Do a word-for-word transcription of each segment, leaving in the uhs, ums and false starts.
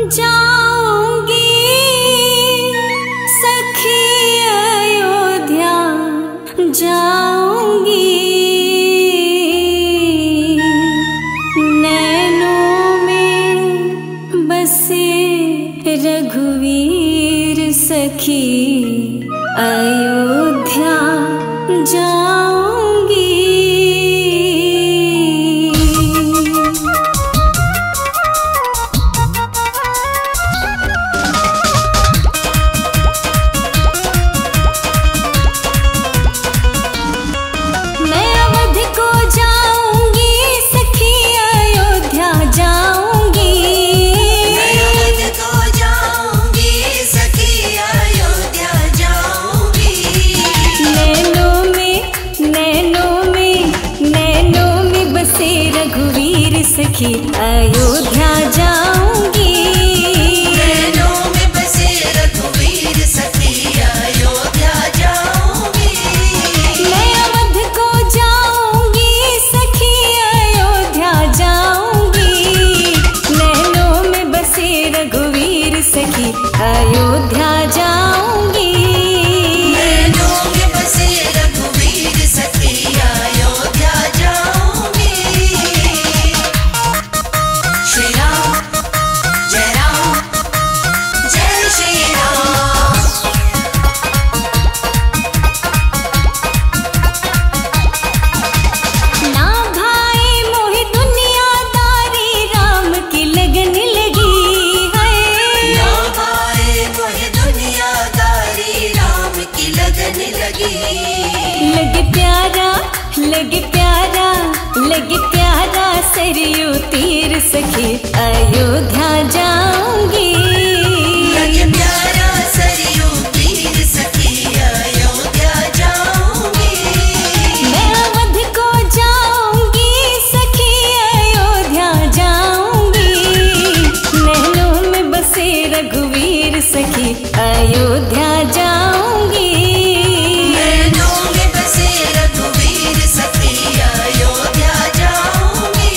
जाऊंगी सखी अयोध्या जाऊंगी, नैनों में बसे रघुवीर सखी अयोध्या जाऊंगी। मैं अवध को जाऊंगी सखी अयोध्या जाऊंगी, मैं अवध को जाऊंगी सखी अयोध्या जाऊंगी। नैनों में नैनों में नैनों में बसे रघुवीर सखी अयोध्या जाऊंगी, नैनों में बसे रघुवीर सखी अयोध्या जाऊंगी। मैं अवध को जाऊंगी सखी अयोध्या जाऊंगी, नैनों में बसे रघुवीर सखी अयोध्या जाऊंगी। नैनों में बसे रघुवीर सखी अयोध्या जाऊंगी। श्री राम जय राम जय श्री राम। ना भाई मोहि दुनियादारी राम की लगन लगी है, ना भाए मोहे दुनियादारी राम की लगन लगी। लगे प्यारा लगे प्यारा लगे प्यारा सरयू तीर सखी अयोध्या जाऊंगी, लगे प्यारा सरयू तीर सखी अयोध्या जाऊंगी। मैं अवध को जाऊंगी सखी अयोध्या जाऊंगी, नैनों में बसे रघुवीर सखी अयोध्या जाऊंगी। नैनों में बसे रघुवीर सखी अयोध्या जाऊंगी।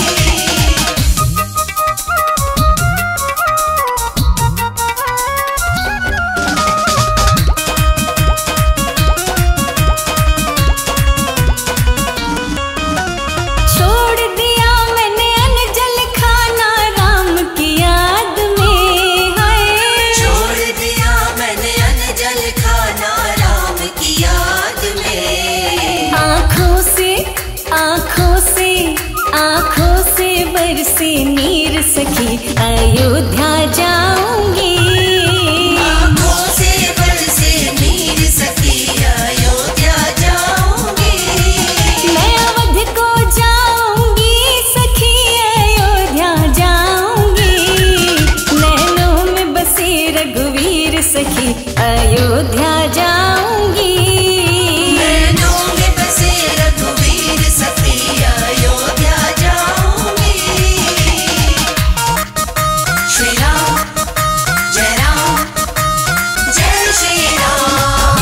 छोड़ दिया मैंने अनजल खाना राम की याद में है, छोड़ दिया मैंने अनजल खाना राम की याद में। आँखों से आँखों से आँखों से बरसे नीर सखी अयोध्या जाऊंगी, आँखों से बरसे नीर सखी अयोध्या जाऊंगी। मैं अवध को जाऊंगी सखी अयोध्या जाऊंगी, नैनों में बसे रघुवीर सखी अयोध्या जाऊंगी। नैनों में बसे रघुवीर सखी अयोध्या जाऊंगी। श्री राम जय राम जय श्री राम।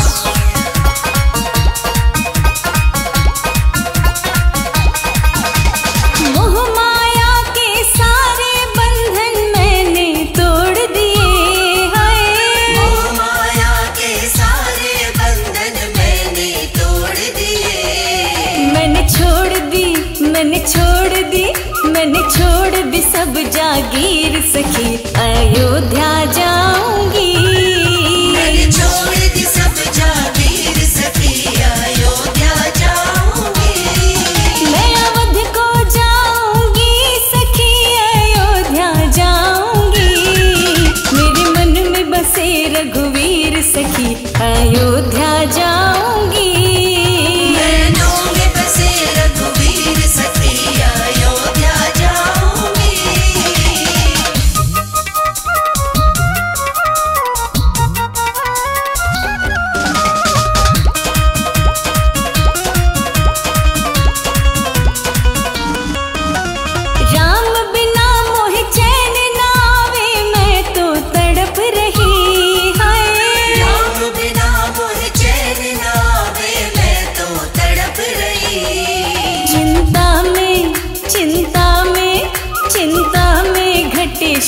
मोह माया के सारे बंधन मैंने तोड़ दिए हैं, मोह माया के सारे बंधन मैंने तोड़ दिए। मैंने छोड़ दी मैंने छोड़ दी मैंने छोड़ दी सब जागीर सखी अयोध्या जाऊंगी, मैंने छोड़ दी सब जागीर सखी अयोध्या जाऊंगी। मैं अवध को जाऊंगी सखी अयोध्या जाऊंगी, मेरे मन में बसे रघुवीर सखी अयोध्या जाऊंगी। नैनों में बसे रघुवीर सखी अयोध्या जाऊंगी।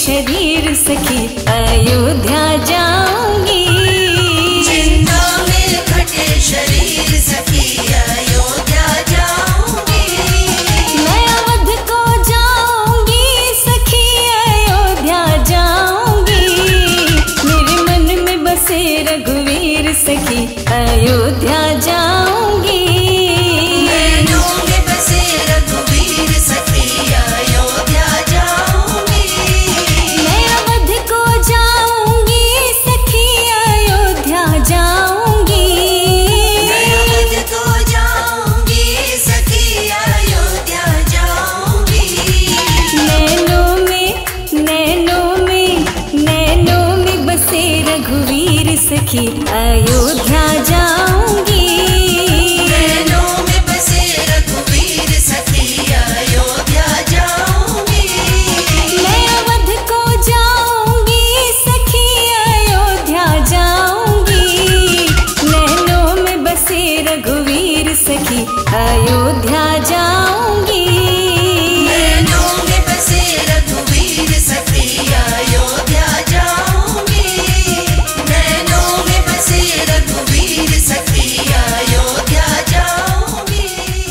शरीर सखी अयोध्या जाऊंगी। चिंता में घटे शरीर सखी अयोध्या जाऊंगी। मैं अवध को जाऊंगी सखी अयोध्या जाऊंगी। मेरे मन में बसे रघुवीर सखी अयोध्या जाऊंगी। नैनों में बसे रघुवीर सखी अयोध्या जाऊंगी। मैं अवध को जाऊंगी सखी अयोध्या जाऊंगी। मैं अवध को जाऊंगी सखी अयोध्या जाऊंगी। नैनों में नैनों में नैनों में बसे रघुवीर सखी अयोध्या जाऊंगी। नैनों में बसे रघुवीर सखी अयोध्या जाऊंगी। मैं अवध को जाऊंगी सखी अयोध्या जाऊंगी। नैनों में बसे रघुवीर सखी अयोध्या जाऊंगी। नैनों में बसे रघुवीर सखी अयोध्या जाऊंगी। नैनों में बसे रघुवीर सखी अयोध्या जाऊंगी।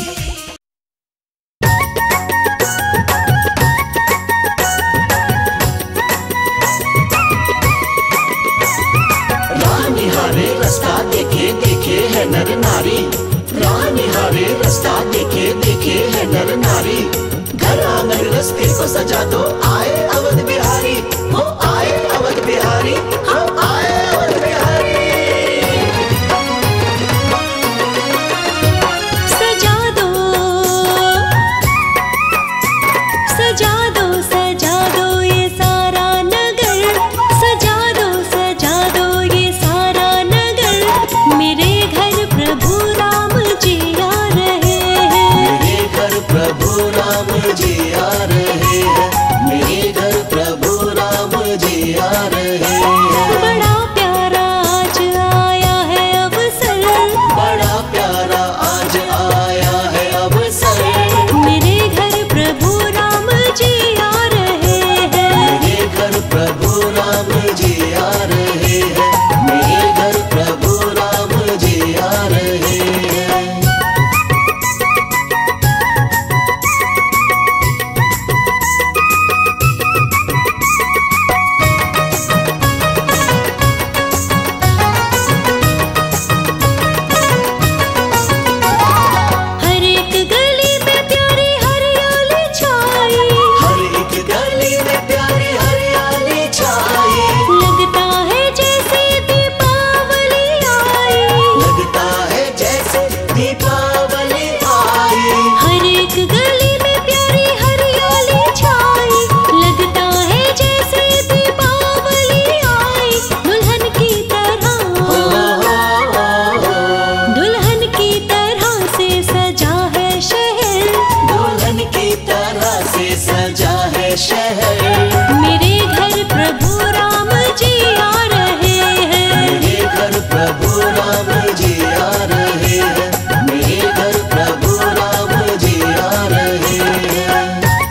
राह निहारे रास्ता देखे देखे है नर नारी। राह निहारे रास्ता देखे देखे है नर नारी। घर आंगन रास्ते को सजा दो आए अवध बिहारी। हो आए अवध बिहारी, हम आए अवध बिहारी। सजा दो सजा दो सजा दो ये सारा नगर। सजा दो सजा दो ये सारा नगर। मेरे घर प्रभु राम जी आ रहे हैं। मेरे घर प्रभु राम जी आ रहे हैं। मेरे घर प्रभु राम जी आ रहे हैं। बड़ा प्यारा आज आया है अवसर। बड़ा प्यारा आज आया है अवसर। मेरे घर प्रभु राम जी आ रहे हैं। मेरे घर प्रभु राम जी आ रहे हैं। मेरे घर प्रभु राम जी आ रहे हैं। हर एक गली में प्यारी हरियाली छाई। हर एक गली में प्यारी हरियाली छाई। लगता है जैसे दीपावली आई। लगता है जैसे दीपावली आई। हर एक गली में प्यारी हरियाली छाई। लगता है जैसे दीपावली आई। दुल्हन की तरह हो, हो, हो। दुल्हन की तरह से सजा है शहर। दुल्हन की तरह से सजा है शहर। मेरे घर प्रभु राम जी आ रहे हैं। मेरे घर प्रभु राम जी आ रहे हैं। मेरे घर प्रभु राम जी आ रहे हैं।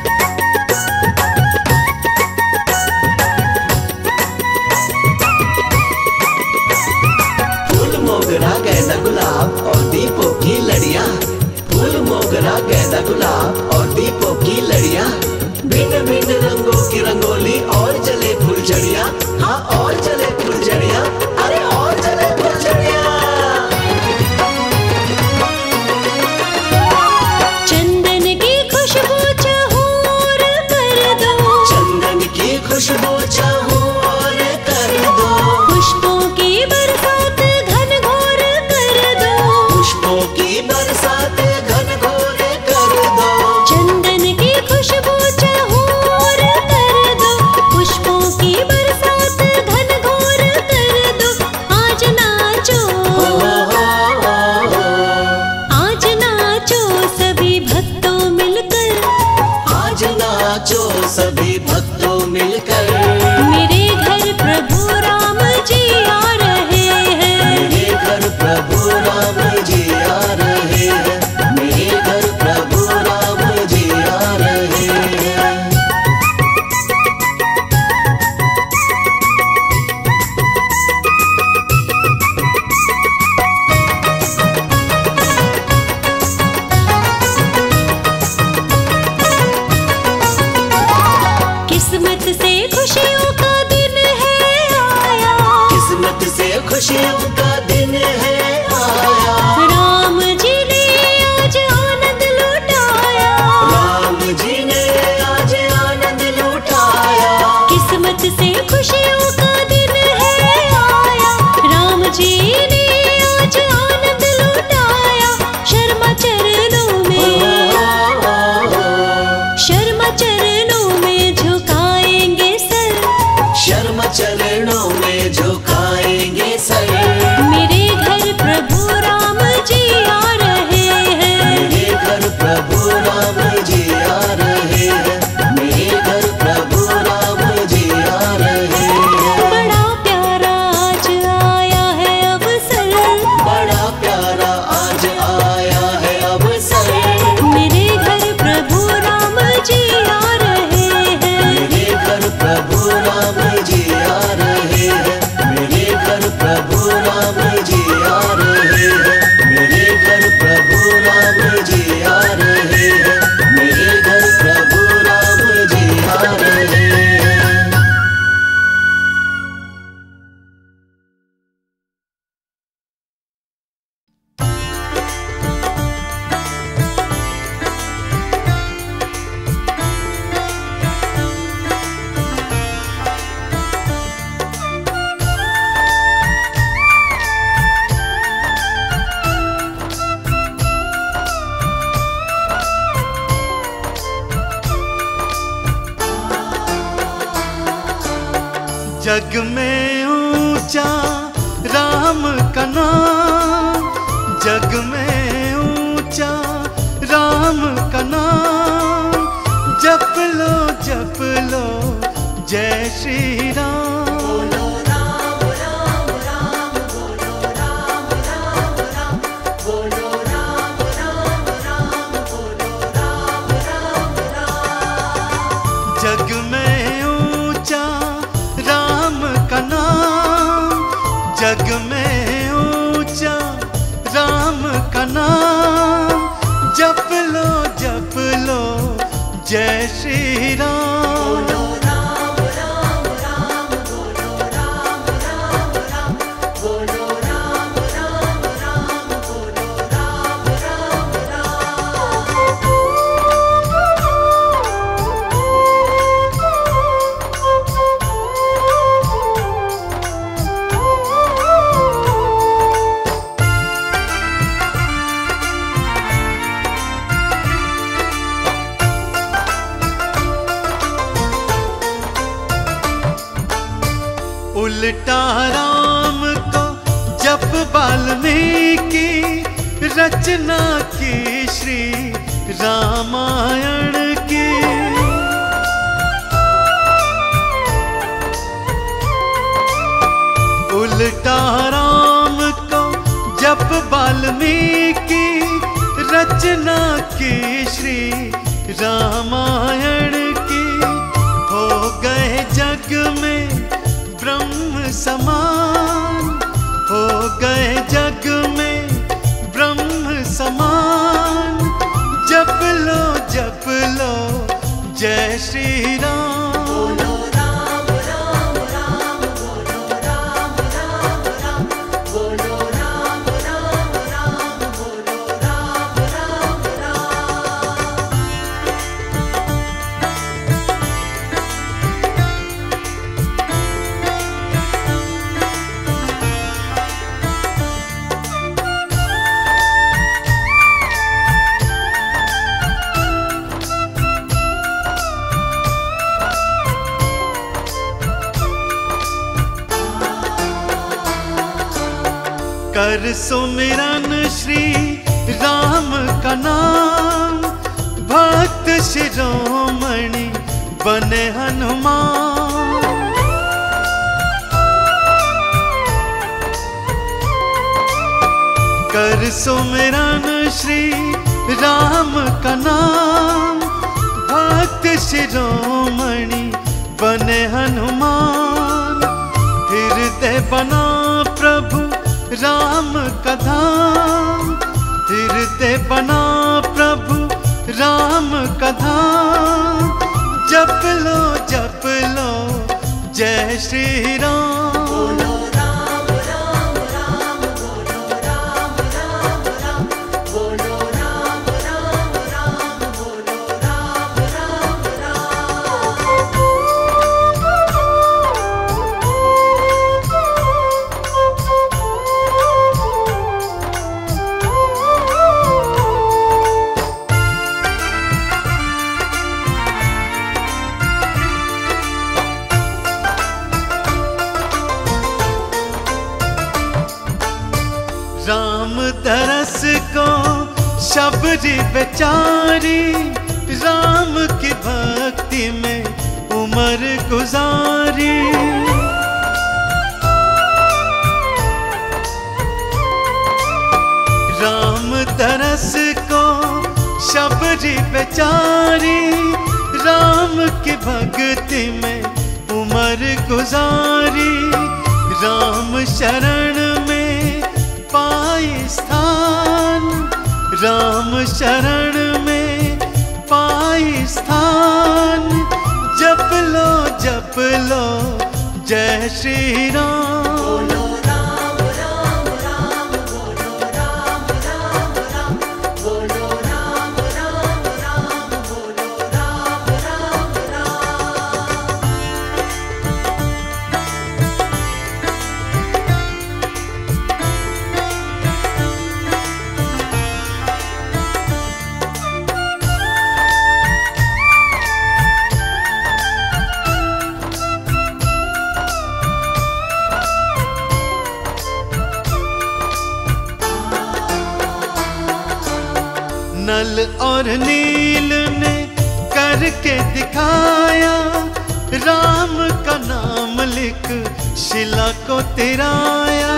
फूल मोगरा गेंदा गुलाब और दीपों की लड़ियां। फूल मोगरा गेंदा गुलाब और दीपों की लड़ियां। भिन्न भिन्न रंगों की रंगोली और चले फुलझड़ियां। हाँ और चले फुलझड़ियां। अरे और चले फुलझड़ियां। चंदन की खुशबू चहूर कर दो। चंदन की खुशबू चाहूं और कर दो। पुष्पों की बरसात घन घोर कर दो। पुष्पों की बरसात घन घोर कर दो। चंदन की खुशबू चहूर कर दो। पुष्पों की बरसात घन घोर कर दो। आज नाचो हो, हो, हो। आज नाचो सभी भक्तों मिलकर। आज नाचो सभी भक्तों मिलकर। मेरे से खुशियों का दिन है आया, किस्मत से खुशियों का दिन है आया। राम जी ने आज आनंद लुटाया, राम जी ने आज आनंद लुटाया। किस्मत से खुशियों का दिन है आया, राम जी ने आज आनंद लुटाया। शर्मा चरणों में, शर्मा चरणों में झुकाएंगे सर, शर्मा चरणों में झुकाएंगे सर। मेरे घर प्रभु राम जी आ रहे हैं, मेरे घर प्रभु राम जी आ रहे हैं, मेरे घर प्रभु राम जी आ रहे हैं। बड़ा प्यारा आज आया है अवसर, बड़ा प्यारा आज आया है अवसर। मेरे घर प्रभु राम जी आ रहे हैं, मेरे घर प्रभु राम जी आ रहे हैं, मेरे घर प्रभु राम जी आ रहे हैं, मेरे घर प्रभु राम जी आ रहे हैं, मेरे घर प्रभु राम जी आ रहे हैं। जग में ऊंचा राम का नाम, जग में ऊंचा राम का नाम। जप लो जप लो जय श्री राम। बोलो राम राम राम, बोलो राम राम राम, बोलो राम राम राम, बोलो राम राम राम। जग में ऊंचा राम का नाम, जग में ऊंचा राम का नाम। जप लो जप लो जय श्री राम। बोलो राम राम राम, बोलो राम राम राम, बोलो राम राम राम, बोलो राम राम राम। उल्टा राम को जप वाल्मीकि रचना की श्री रामायण की। उल्टा राम को जप वाल्मीकि रचना की श्री रामायण की। हो गए जग में ब्रह्म समान, हो गए जग में ब्रह्म समान। जप लो जप लो जय श्री राम। बोलो राम राम राम, बोलो राम राम राम, बोलो राम राम राम, बोलो राम राम राम। कर सुमिरन श्री राम का नाम। भक्त शिरोमणि बने हनुमान। कर सुमिरन श्री राम का नाम। भक्त शिरोमणि बने हनुमान। हृदय बना प्रभु राम का धाम। हृदय बना प्रभु राम का धाम। जप लो जप लो जय श्री राम। बोलो राम राम राम, बोलो राम राम राम, बोलो राम राम राम, बोलो राम राम राम। राम तरस को शबरी बेचारी, राम की भक्ति में उम्र गुजारी। राम तरस को शबरी बेचारी, राम की भक्ति में उम्र गुजारी। राम शरण में पाए स्थान, राम शरण में पाए स्थान। जप लो जप लो जय श्री राम। बोलो राम राम राम, बोलो राम राम राम, बोलो राम राम राम, बोलो राम राम राम। नल और नील ने करके दिखाया, राम का नाम लिख शिला को तिराया।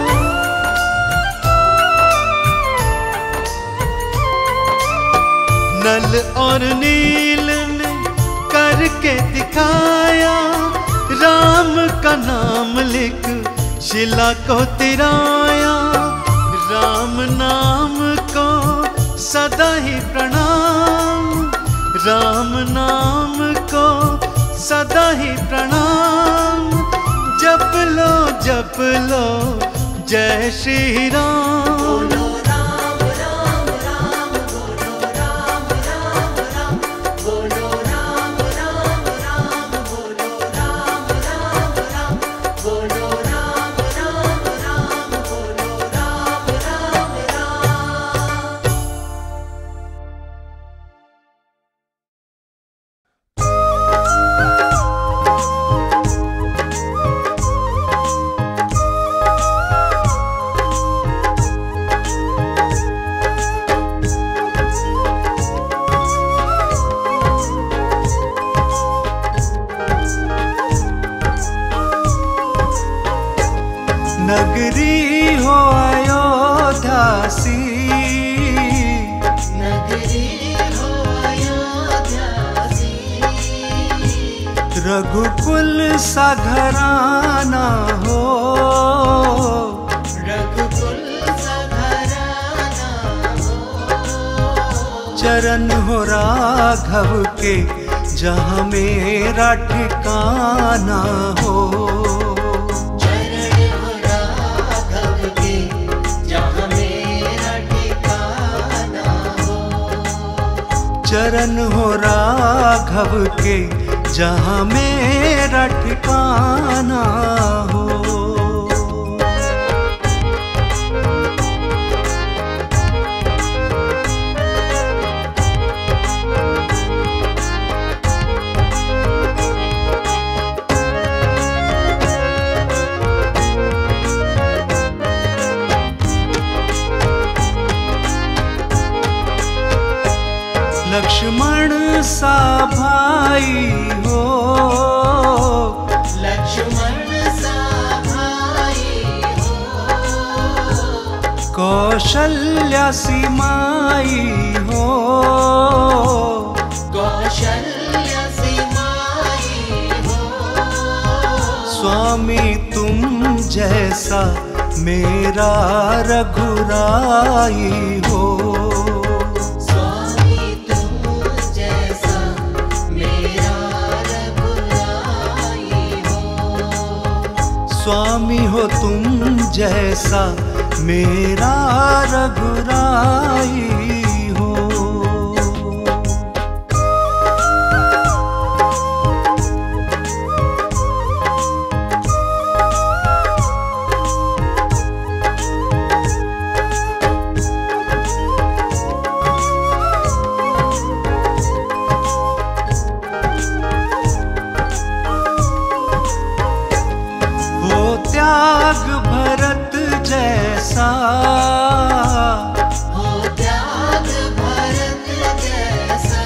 नल और नील ने करके दिखाया, राम का नाम लिख शिला को तिराया। राम नाम को सदा ही प्रणाम, राम नाम को सदा ही प्रणाम। जप लो जप लो जय श्री राम। बोलो राम राम राम, बोलो राम राम राम, बोलो राम राम राम, बोलो राम राम राम, बोलो राम राम राम, बोलो राम राम राम। नगरी हो अयोध्या सी, नगरी हो अयोध्या सी, रघुकुल सा घराना हो, रघुकुल सा घराना हो। चरण हो राघव के जहाँ मेरा ठिकाना हो। चरण हो राघव के जहाँ मेरा ठिकाना हो। चरण हो राघव के जहाँ मेरा ठिकाना हो। लक्ष्मण सा भाई हो, लक्ष्मण सा भाई हो। कौशल्या सी माई हो, कौशल्या सी माई हो। स्वामी तुम जैसा मेरा रघुराई हो। स्वामी तुम जैसा मेरा रघुराई स्वामी हो तुम जैसा मेरा रघुराई हो। त्याग भरत जैसा हो त्याग भरत जैसा,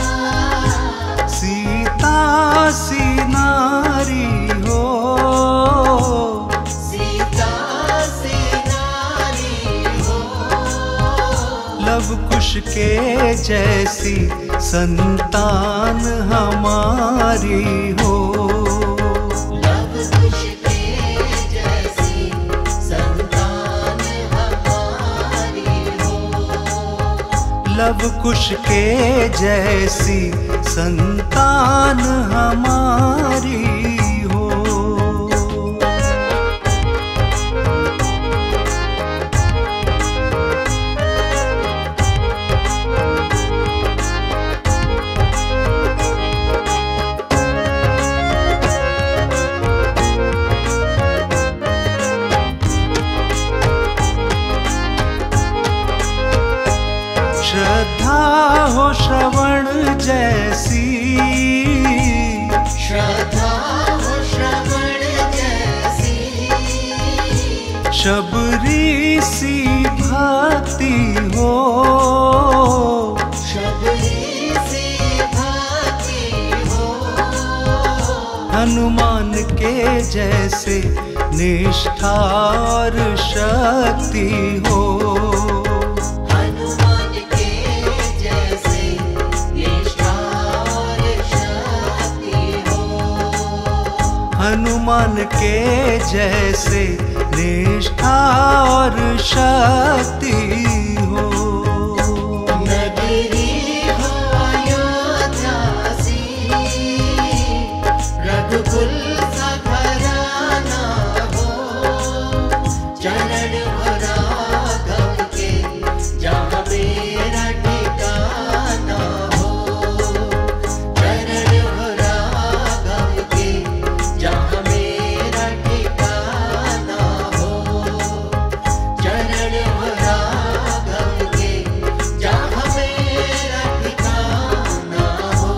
सीता सी नारी हो, सीता सी नारी हो। लव कुश के जैसी संतान हमारी हो। लव कुश के जैसी संतान हमारी हो। श्रद्धा हो श्रवण जैसी, श्रद्धा हो श्रवण जैसी, शबरी सी भक्ति हो, शबरी सी भक्ति हो। हनुमान के जैसे निष्ठा और शक्ति हो। हनुमान के जैसे निष्ठा और शक्ति हो। नगरी हो अयोध्या सी, रघुकुल सा घराना हो। चरण हो राघव के जहाँ मेरा ठिकाना हो। चरण हो राघव के जहाँ मेरा ठिकाना हो। चरण हो राघव के जहाँ मेरा ठिकाना हो।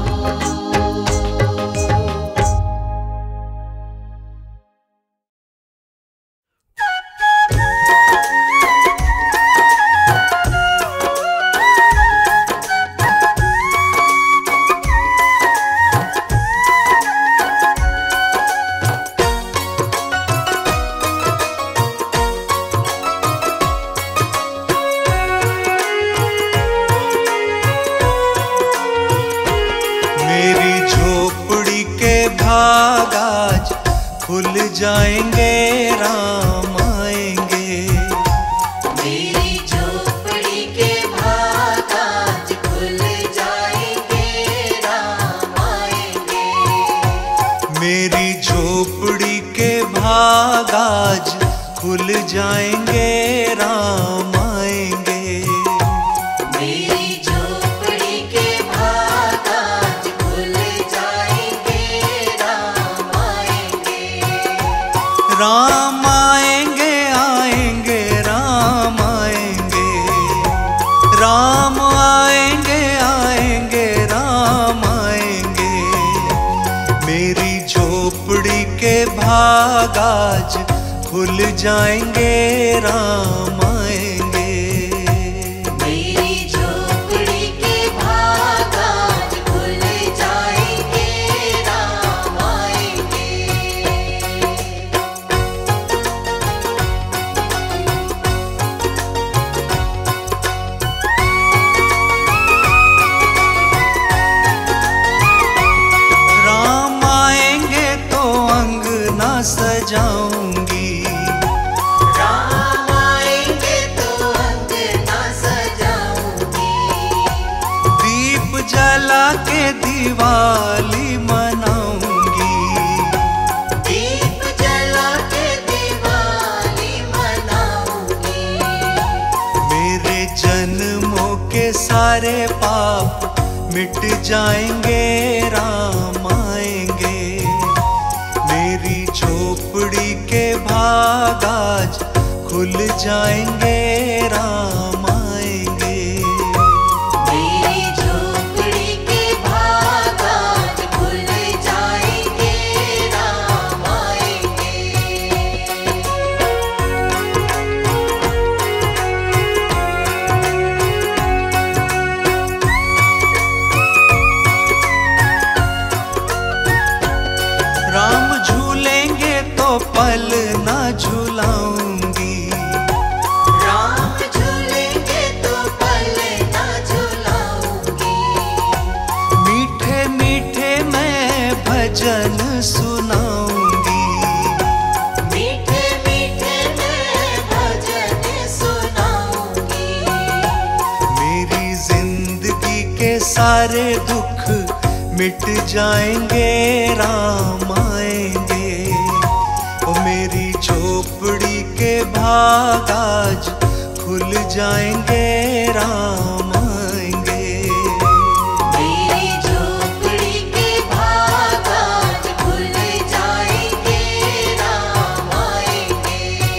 मेरी झोपड़ी के भाग आज खुल जाएंगे, राम आएंगे। मेरी झोपड़ी के भाग आज खुल जाएंगे, राम आएंगे। मेरी झोपड़ी के भाग आज खुल जाएंगे, राम आएंगे। मेरी झोपड़ी के भाग आज खुल जाएंगे, राम आएंगे। राम आएंगे, आएंगे, राम आएंगे। राम आएंगे, आएंगे, राम आएंगे। मेरी झोपड़ी के भाग आज खुल जाएंगे, राम आएंगे। मेरी झोपड़ी के भाग आज खुल जाएंगे, राम आएंगे। राम आएंगे तो अंगना सजाऊंगी। राम आएंगे तो अंगना सजाऊंगी। दीप जला के दिवाली मनाऊंगी। दीप जला के सारे पाप मिट जाएंगे, राम आएंगे। मेरी झोपड़ी के भाग आज खुल जाएंगे, राम आएंगे। मेरी झोपड़ी के भाग आज खुल जाएंगे, राम आएंगे। राम झूलेंगे तो पल ना झूलाऊंगी, राम झूलेंगे तो पल ना झूलाऊंगी। मीठे मीठे मैं भजन सुनाऊंगी, मीठे मीठे मैं भजन सुनाऊंगी। मेरी जिंदगी के सारे दुख मिट जाएंगे, राम आएंगे। ओ मेरी झोपड़ी के भाग आज खुल जाएंगे, राम आएंगे। मेरी झोपड़ी के भाग आज खुल जाएंगे, राम आएंगे।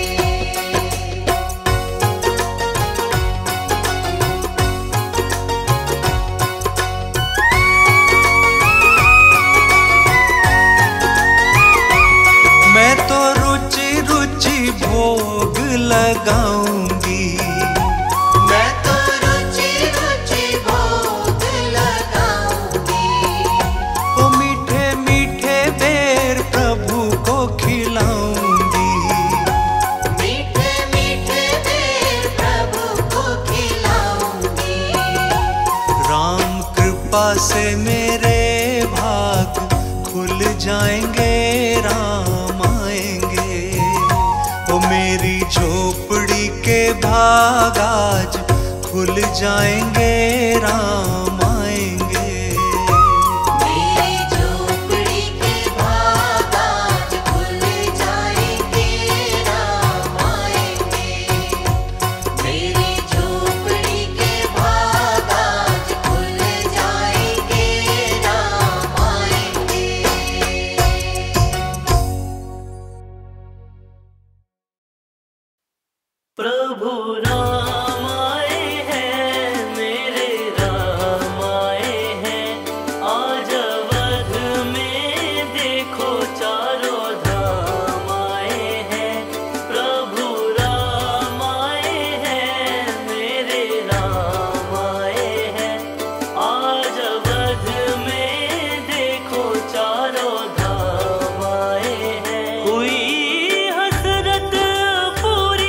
मैं तो रुचि रुचि भोग लगाऊंगी, मैं तो रुचि रुचि भोग लगाऊंगी। ओ मीठे मीठे बेर प्रभु को खिलाऊंगी, मीठे मीठे बेर प्रभु को खिलाऊंगी। राम कृपा से मेरे भाग खुल जाएंगे, राम आएंगे। ओ मेरी झोपड़ी के भाग आज खुल जाएंगे, राम आएंगे। मेरी झोपड़ी के भाग आज खुल जाएंगे, राम आएंगे। मेरी झोपड़ी के भाग आज खुल जाएंगे, राम आएंगे। प्रभु राम आए हैं, मेरे राम आए हैं। आज अवध में देखो चारों धाम आए हैं। प्रभु राम आए हैं, मेरे राम आए हैं। आज अवध में देखो चारों धाम आए हैं। हुई हसरत पूरी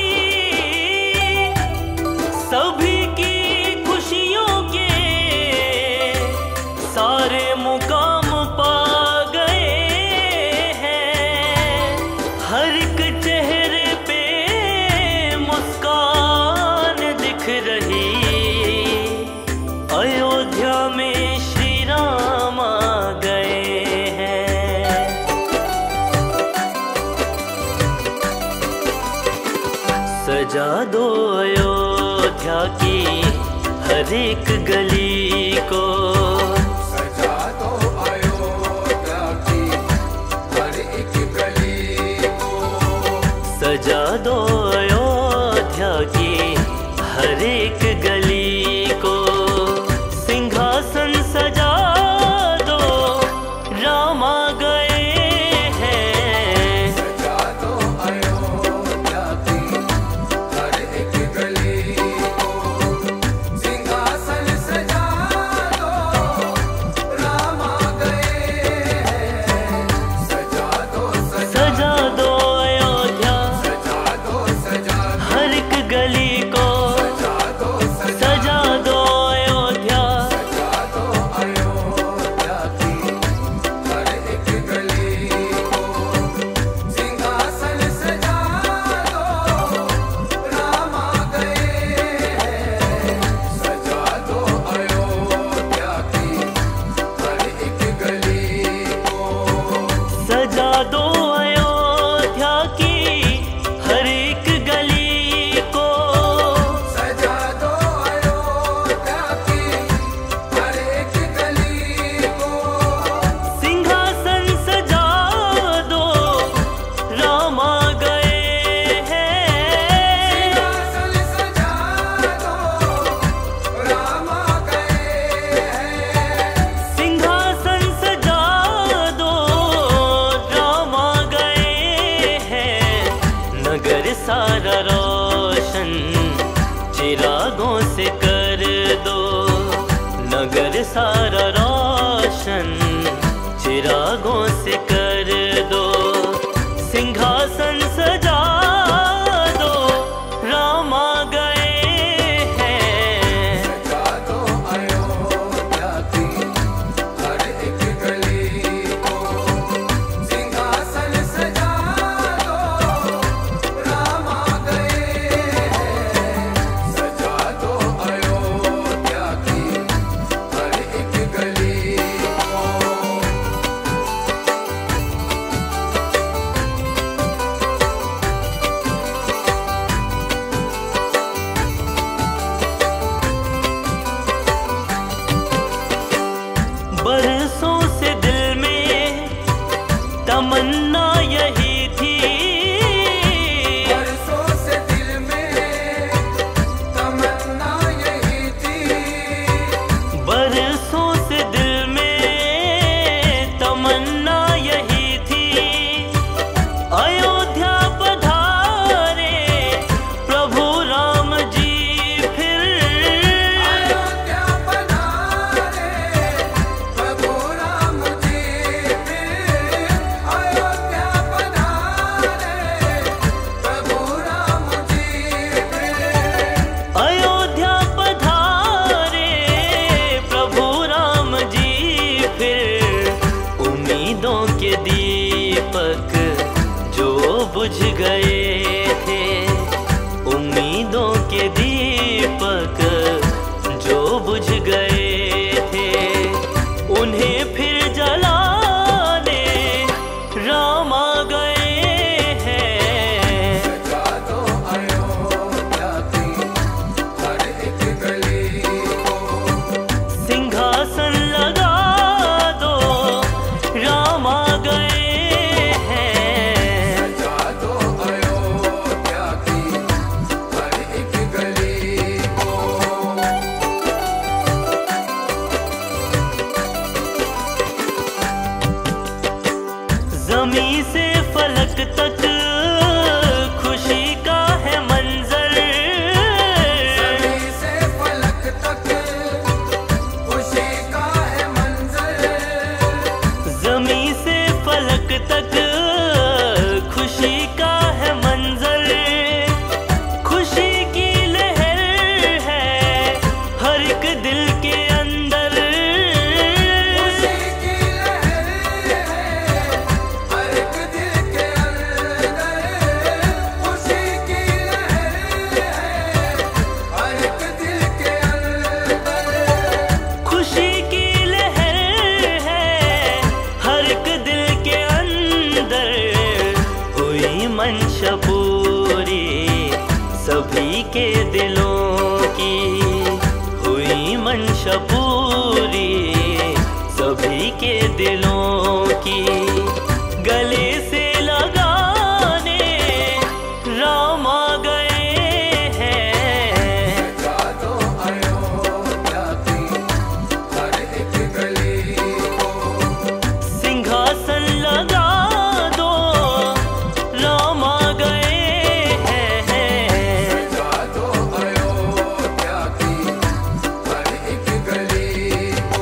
सभी की खुशियों के, सारे मुकाम पा गए हैं। हर एक चेहरे पे मुस्कान दिख रही। अयोध्या में श्री राम आ गए हैं। सजा दो अयोध्या की हर एक गली को, सजा दो अयोध्या की हर एक गली को। सजा दो अयोध्या की हर एक गली को। सिंहासन सजा दो, राम आ गए हैं। सजा दो अयोध्या की हर एक गली को। सिंहासन सजा दो, राम आ गए हैं। सजा दो सजा दो अयोध्या, सजा दो सारा रोशन चिरागों से कर दो, नगर सारा रोशन चिरागों से कर दो, सिंहासन सजा दो, राम आ गए हैं। सजा दो अयोध्या की हर एक गली को, सिंहासन सजा दो, राम आ गए हैं। सजा दो अयोध्या की हर एक गली को। बरसों से दिल में तमन्ना यही थी, बरसों से दिल में तमन्ना यही थी, बरसों से दिल में तमन्ना यही थी। अयोध्या पधारे प्रभु राम जी फिर, अयोध्या पधारे प्रभु राम जी फिर, अयोध्या पधारे प्रभु राम जी फिर। अयोध्या पधारे प्रभु राम जी फिर, उम्मीदों के दीपक जो बुझ गए थे, उम्मीदों के दीपक जो बुझ गए थे, उन्हें फिर जलाने राम आ गए हैं। सजा दो अयोध्या की हर एक गली को, सिंहासन लगा दो, राम आ गए हैं। सजा दो अयोध्या की हर एक गली को। जमी से फलक तक खुशी का है मंजर, जमी से फलक तक खुशी का है मंजर, जमी से फलक तक खुशी का है मंजर, खुशी की लहर है हर एक दिल के अंदर, खुशी की लहर है हर एक दिल के अंदर, खुशी की लहर है हर एक दिल के अंदर, खुशी की लहर है हर एक दिल के अंदर। हुई मंशा पूरी सभी के दिलों की, हुई मंशा पूरी सभी के दिलों की, गले से लगाने राम आ गए हैं। सजा दो अयोध्या की हर एक गली को, सिंहासन लगा दो, राम आ गए हैं। सजा दो अयोध्या की हर एक गली को।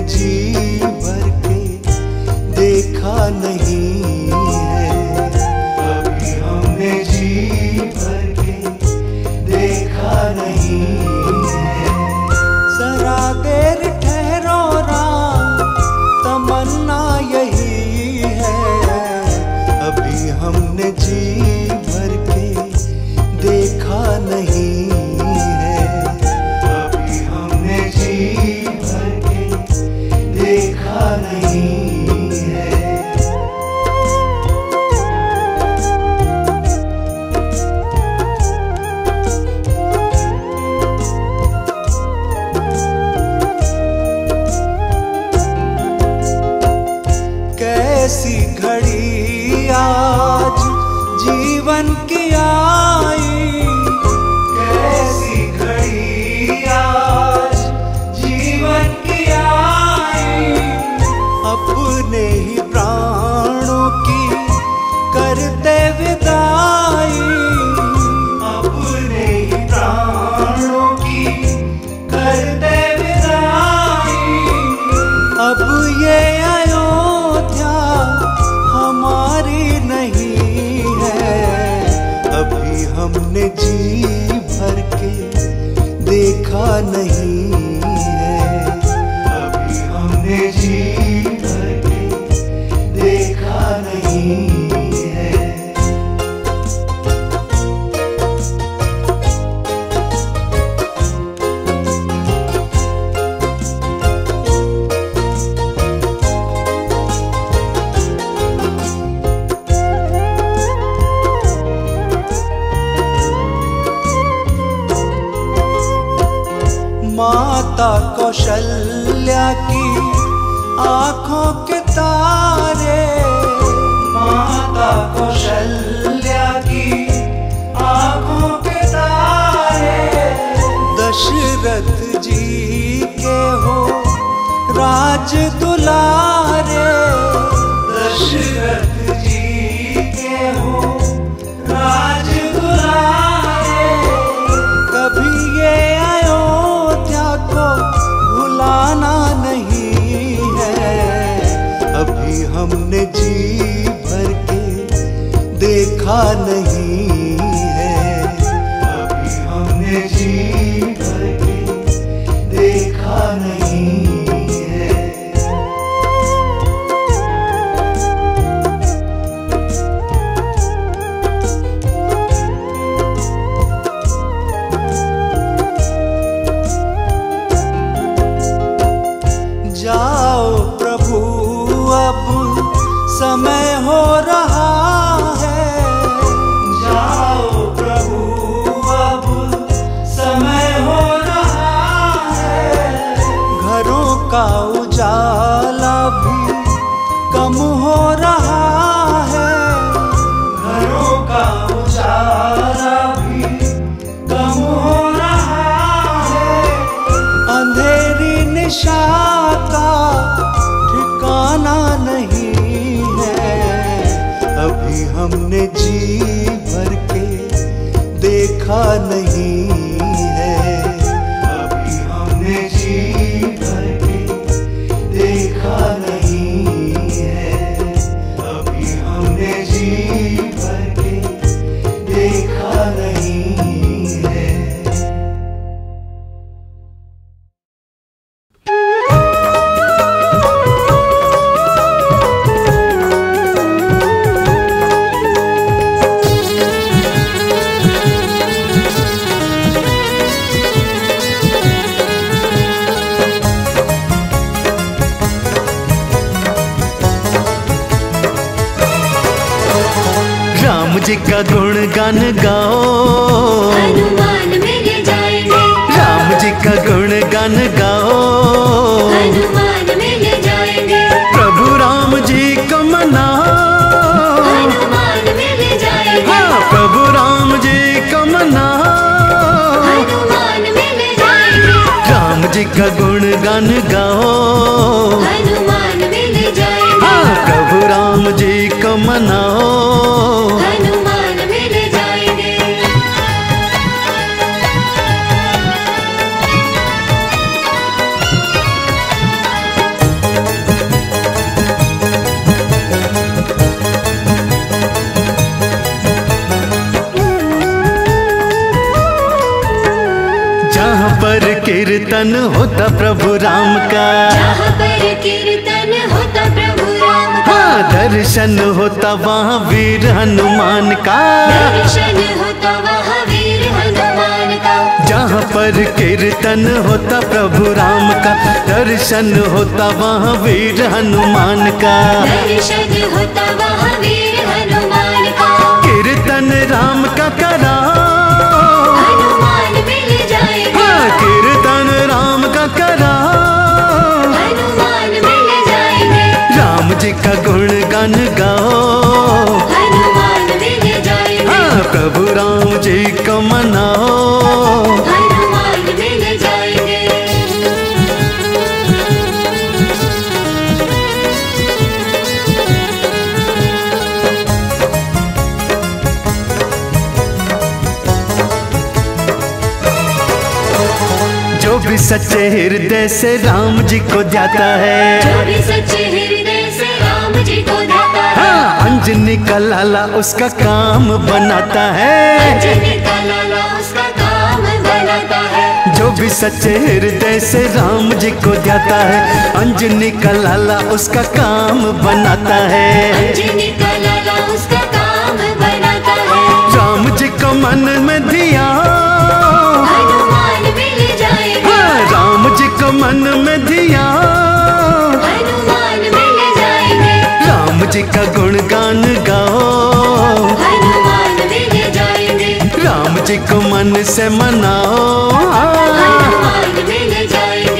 जी भर के देखा नहीं है, कभी हमने जी भर के देखा नहीं है। जरा देर ठहरो राम, तमन्ना यही है, अभी हमने जी भर के देखा नहीं है, अभी हमने जी भर के देखा नहीं है। कैसी घड़ी आज जीवन की आई, कैसी घड़ी आज जीवन की आई, अपने ही प्राणों की करते विदाई, अपने ही प्राणों की करते विदाई। अब ये अयोध्या हमारी नहीं है, अभी हमने जी भर के देखा नहीं है, अभी हमने जी भर के देखा नहीं है। माता कौशल्या की आंखों के तारे, माता कौशल्या की आंखों के तारे, दशरथ जी के हो राज दुलारे, दशरथ जी के हो राज दुलारे। कभी ये भुलाना नहीं है, अभी हमने जी भर के देखा नहीं है, अभी हमने जी भर के देखा नहीं है। जाओ प्रभु अब समय हो रहा है, जाओ प्रभु अब समय हो रहा है। घरों का उजाला भी कम हो रहा है, घरों का उजाला भी कम हो रहा है। अंधेरी निशा का ठिकाना नहीं है, अभी हमने जी भर के देखा नहीं है, अभी हमने जी भर के देखा नहीं है, अभी हमने जी भर के देखा नहीं है। राम जी का गुणगान गाओ, हनुमान मिल जाएंगे, राम जी का गुणगान गाओ, हनुमान मिल जाएंगे, प्रभु राम जी को मनाओ, हनुमान मिल जाएंगे, हाँ प्रभु राम जी को मनाओ, हनुमान मिल जाएंगे, राम जी का गुणगान गाओ, हनुमान मिल जाएंगे, हाँ प्रभु राम जी को मनाओ, हनुमान मिल जाएंगे। कीर्तन होता प्रभु राम का, जहाँ पर कीर्तन होता प्रभु राम का, हाँ दर्शन होता वहाँ वीर हनुमान का, दर्शन होता वहाँ वीर हनुमान का। जहाँ पर कीर्तन होता प्रभु राम का, दर्शन होता वहाँ वीर हनुमान का, दर्शन होता वहाँ वीर हनुमान का। कीर्तन राम का करा, हनुमान मिल जाएंगे, हाँ कीर्तन राम का करा, हनुमान मिल जाएंगे, राम जी का गुणगान गाओ, हनुमान मिल जाएंगे, हाँ प्रभु राम जी को मनाओ। हनुमान मिल जाएंगे। जो भी सच्चे हृदय से राम जी को ध्याता है, जो भी सच्चे हृदय से राम जी को ध्याता है, हाँ अंजनी का लाला उसका काम बनाता है, अंजनी का लाला उसका काम बनाता है। जो भी सच्चे हृदय से राम जी को ध्याता है, अंजनी का लाला उसका काम बनाता है, अंजनी का लाला उसका काम बनाता है। राम जी को मन में धिया, हनुमान मिल जाएंगे, हाँ राम जी को मन में धिया, हनुमान मिल जाएंगे, राम जी का गुणगान गाओ, हनुमान मिल जाएंगे, राम जी को मन से मनाओ। हनुमान मिल जाएंगे।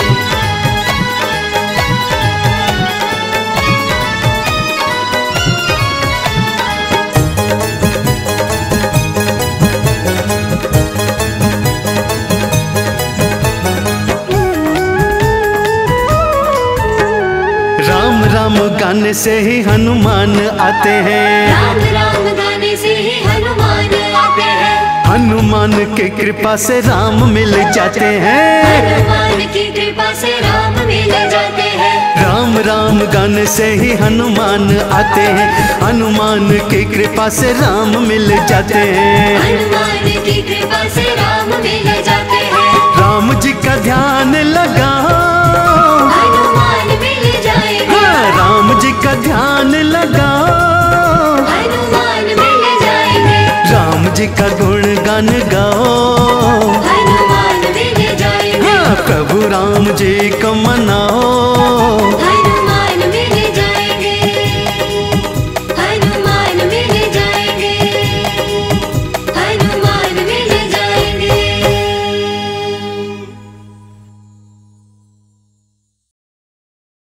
राम राम गाने से ही हनुमान आते हैं, राम राम गाने से ही हनुमान आते हैं, हनुमान की कृपा से राम मिल जाते हैं, हनुमान की कृपा से राम मिल जाते हैं। राम राम गाने से ही हनुमान आते हैं, हनुमान की कृपा से राम मिल जाते हैं, हनुमान की कृपा से राम मिल जाते हैं। राम जी का ध्यान लगा, हनुमान मिल जाएंगे, हाँ राम जी का ध्यान लगा, हनुमान मिल जाएंगे, राम जी का गुणगान गाओ, हनुमान मिल जाएंगे, हाँ प्रभु राम जी को मनाओ।